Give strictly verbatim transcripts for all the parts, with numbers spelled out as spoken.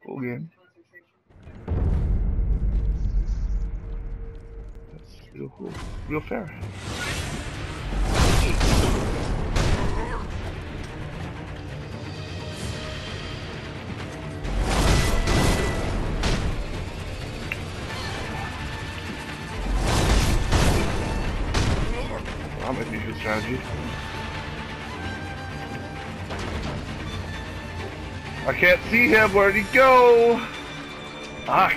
Cool game. That's real cool. Real fair. That might be a good strategy. I can't see him. Where'd he go? Fuck.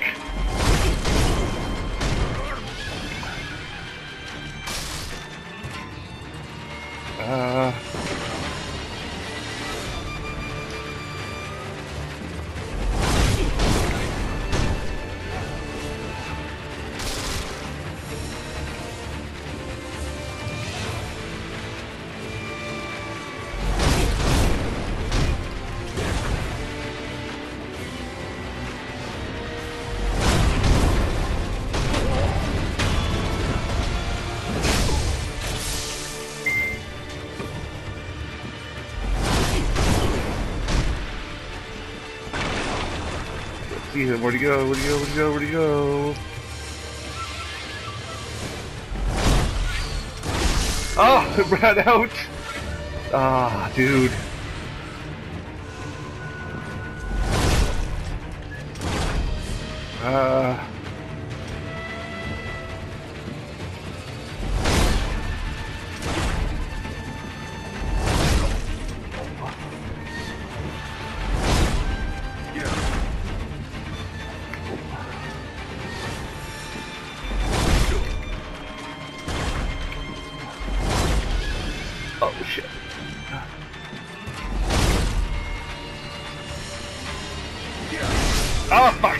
Uh. See him. Where'd he go? Where'd he go? Where'd he go? Where'd he go? Oh, it ran out. Ah, dude. Uh. Oh shit. Oh fuck.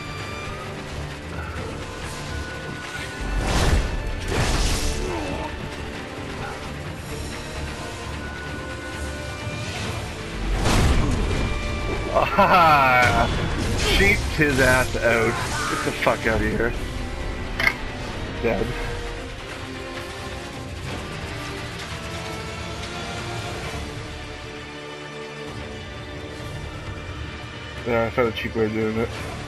Ah, cheat his ass out. Get the fuck out of here. Dead. Yeah, I found a cheap way of doing it.